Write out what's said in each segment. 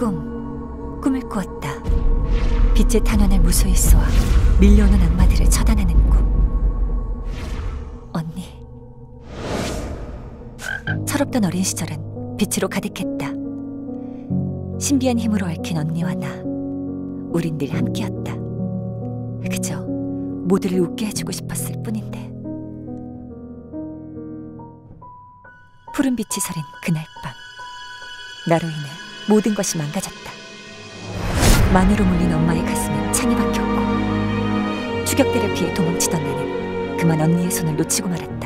꿈을 꾸었다. 빛의 탄환을 무수히 쏘아 밀려오는 악마들을 처단하는 꿈. 언니. 철없던 어린 시절은 빛으로 가득했다. 신비한 힘으로 얽힌 언니와 나, 우린 늘 함께였다. 그저 모두를 웃게 해주고 싶었을 뿐인데. 푸른 빛이 서린 그날 밤, 나로 인해 모든 것이 망가졌다. 만으로 몰린 엄마의 가슴엔 창이 박혔고, 추격대를 피해 도망치던 나는 그만 언니의 손을 놓치고 말았다.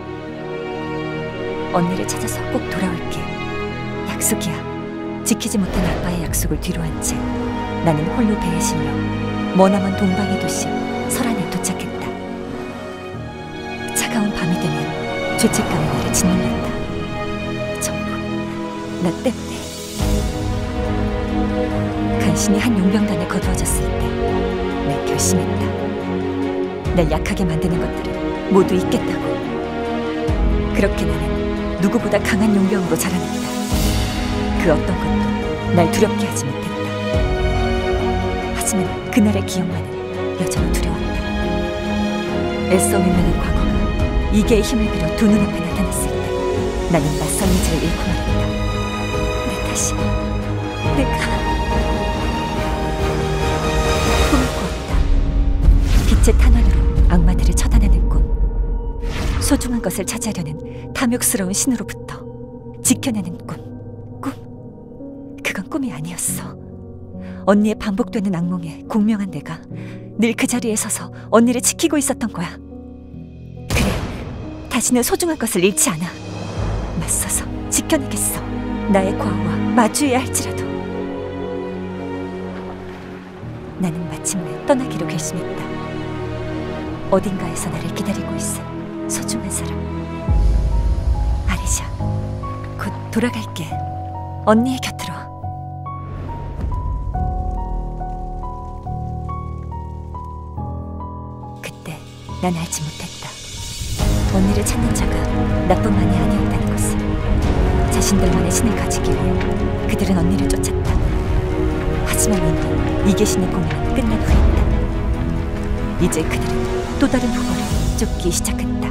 언니를 찾아서 꼭 돌아올게. 약속이야. 지키지 못한 아빠의 약속을 뒤로한 채 나는 홀로 배에 실려 머나먼 동방의 도시 설안에 도착했다. 차가운 밤이 되면 죄책감이 나를 짓눌렀다. 전부 나 때문에. 간신히 한 용병단에 거두어졌을 때 난 결심했다. 날 약하게 만드는 것들은 모두 잊겠다고. 그렇게 나는 누구보다 강한 용병으로 자라났다. 그 어떤 것도 날 두렵게 하지 못했다. 하지만 그날의 기억만은 여전히 두려웠다. 애써 외면한 과거가 이계의 힘을 빌어 두 눈앞에 나타났을 때 나는 낯선 의지를 잃고 말았다. 내 탓이. 내가 꿈을 꾸었다. 빛의 탄환으로 악마들을 처단하는 꿈. 소중한 것을 차지하려는 탐욕스러운 신으로부터 지켜내는 꿈. 그건 꿈이 아니었어. 언니의 반복되는 악몽에 공명한 내가 늘 그 자리에 서서 언니를 지키고 있었던 거야. 그래, 다시는 소중한 것을 잃지 않아. 맞서서 지켜내겠어. 나의 과오와 마주해야 할지라도. 나는 마침내 떠나기로 결심했다. 어딘가에서 나를 기다리고 있을 소중한 사람. 아리샤, 곧 돌아갈게. 언니의 곁으로. 난 알지 못했다. 언니를 찾는 자가 나뿐만이 아니었다는 것을. 자신들만의 신을 가지기 위해 그들은 언니를 쫓았다. 하지만 이미 이계신의 고민은 끝난 후였다. 이제 그들은 또 다른 후보를 쫓기 시작했다.